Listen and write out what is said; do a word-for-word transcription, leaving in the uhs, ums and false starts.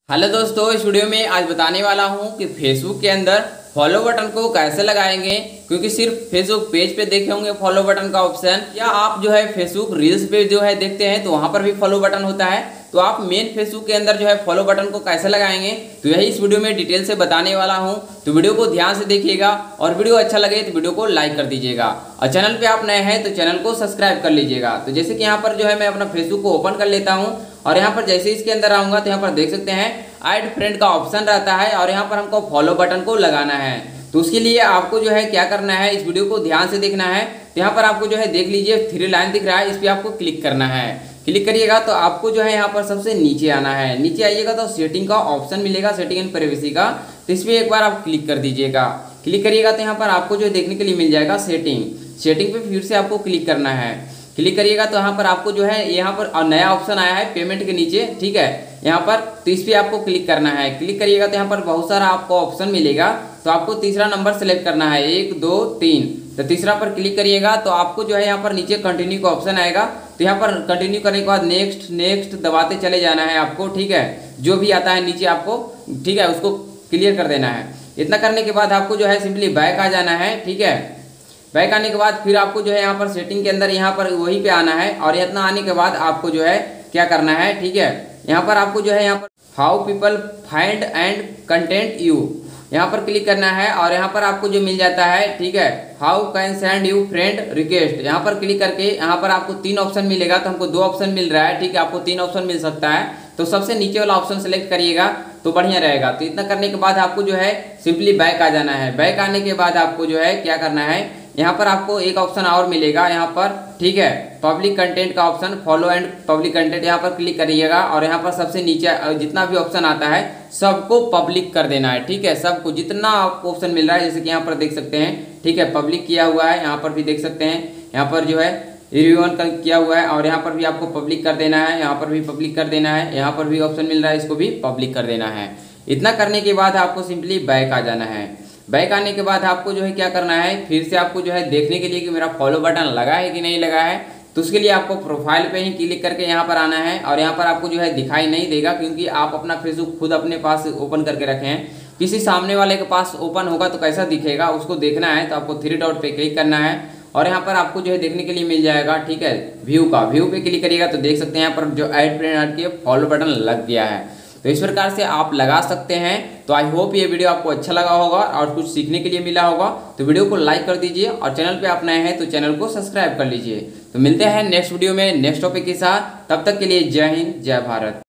Hello दोस्तों, इस video में आज बताने वाला हूं कि फेसबुक के अंदर फॉलो बटन को कैसे लगाएंगे। क्योंकि सिर्फ फेसबुक पेज पे देखे होंगे फॉलो बटन का ऑप्शन, या आप जो है फेसबुक रील्स पे जो है देखते हैं तो वहां पर भी फॉलो बटन होता है। तो आप मेन फेसबुक के अंदर जो है फॉलो बटन को कैसे लगाएंगे तो यही इस वीडियो में डिटेल से बताने वाला हूं। तो वीडियो को ध्यान से देखिएगा और वीडियो अच्छा लगे तो वीडियो को लाइक कर दीजिएगा और चैनल पे आप नए हैं तो चैनल को सब्सक्राइब कर लीजिएगा। तो जैसे कि यहाँ पर जो है मैं अपना फेसबुक को ओपन कर लेता हूँ और यहाँ पर जैसे इसके अंदर आऊँगा तो यहाँ पर देख सकते हैं ऐड फ्रेंड का ऑप्शन रहता है और यहाँ पर हमको फॉलो बटन को लगाना है। तो उसके लिए आपको जो है क्या करना है, इस वीडियो को ध्यान से देखना है। तो यहाँ पर आपको जो है देख लीजिए थ्री लाइन दिख रहा है, इस पर आपको क्लिक करना है। क्लिक करिएगा तो आपको जो है यहाँ पर सबसे नीचे आना है। नीचे आइएगा तो सेटिंग का ऑप्शन मिलेगा, सेटिंग एंड प्राइवेसी का। तो इस पर एक बार आप क्लिक कर दीजिएगा। क्लिक करिएगा तो यहाँ पर आपको जो देखने के लिए मिल जाएगा सेटिंग। सेटिंग पे फिर से आपको क्लिक करना है। क्लिक करिएगा तो यहाँ पर आपको जो है यहाँ पर नया ऑप्शन आया है पेमेंट के नीचे, ठीक है यहाँ पर। तो इस पर आपको क्लिक करना है। क्लिक करिएगा तो यहाँ पर बहुत सारा आपको ऑप्शन मिलेगा। तो आपको तीसरा नंबर सेलेक्ट करना है, एक दो तीन। तो तीसरा पर क्लिक करिएगा तो आपको जो है यहाँ पर नीचे कंटिन्यू का ऑप्शन आएगा। तो यहाँ पर कंटिन्यू करने के बाद नेक्स्ट नेक्स्ट दबाते चले जाना है आपको, ठीक है। जो भी आता है नीचे आपको, ठीक है, उसको क्लियर कर देना है। इतना करने के बाद आपको जो है सिंपली बैक आ जाना है, ठीक है। बैक आने के बाद फिर आपको जो है यहाँ पर सेटिंग के अंदर यहाँ पर वहीं पे आना है और इतना आने के बाद आपको जो है क्या करना है, ठीक है। यहाँ पर आपको जो है यहाँ पर how people find and content you, यहाँ पर क्लिक करना है और यहाँ पर आपको जो मिल जाता है, ठीक है, how can send you friend request. यहाँ पर क्लिक करके यहाँ पर आपको तीन ऑप्शन मिलेगा। तो हमको दो ऑप्शन मिल रहा है, ठीक है, आपको तीन ऑप्शन मिल सकता है। तो सबसे नीचे वाला ऑप्शन सेलेक्ट करिएगा तो बढ़िया रहेगा। तो इतना करने के बाद आपको जो है सिंपली बैक आ जाना है। बैक आने के बाद आपको जो है क्या करना है, यहाँ पर आपको एक ऑप्शन और मिलेगा यहाँ पर, ठीक है, पब्लिक कंटेंट का option, follow and public content. यहाँ पर क्लिक करिएगा और यहाँ पर सबसे नीचे जितना भी ऑप्शन आता है सबको पब्लिक कर देना है, ठीक है। सबको जितना आपको ऑप्शन मिल रहा है, जैसे कि यहाँ पर देख सकते हैं, ठीक है, पब्लिक किया हुआ है। यहाँ पर भी देख सकते हैं, यहाँ पर जो है रिव्यूअन का किया हुआ है और यहाँ पर भी आपको पब्लिक कर देना है। यहाँ पर भी पब्लिक कर देना है। यहाँ पर भी ऑप्शन मिल रहा है, इसको भी पब्लिक कर देना है। इतना करने के बाद आपको सिंपली बैक आ जाना है। बैक आने के बाद आपको जो है क्या करना है, फिर से आपको जो है देखने के लिए कि मेरा फॉलो बटन लगा है कि नहीं लगा है। तो उसके लिए आपको प्रोफाइल पे ही क्लिक करके यहाँ पर आना है और यहाँ पर आपको जो है दिखाई नहीं देगा क्योंकि आप अपना फेसबुक खुद अपने पास ओपन करके रखे हैं। किसी सामने वाले के पास ओपन होगा तो कैसा दिखेगा उसको देखना है। तो आपको थ्री डॉट पे क्लिक करना है और यहाँ पर आपको जो है देखने के लिए मिल जाएगा, ठीक है, व्यू का। व्यू पे क्लिक करिएगा तो देख सकते हैं यहाँ पर जो ऐड फ्रेंड ऐड के फॉलो बटन लग गया है। तो इस प्रकार से आप लगा सकते हैं। तो आई होप ये वीडियो आपको अच्छा लगा होगा और कुछ सीखने के लिए मिला होगा। तो वीडियो को लाइक कर दीजिए और चैनल पे आप नए हैं तो चैनल को सब्सक्राइब कर लीजिए। तो मिलते हैं नेक्स्ट वीडियो में नेक्स्ट टॉपिक के साथ। तब तक के लिए जय हिंद, जय भारत।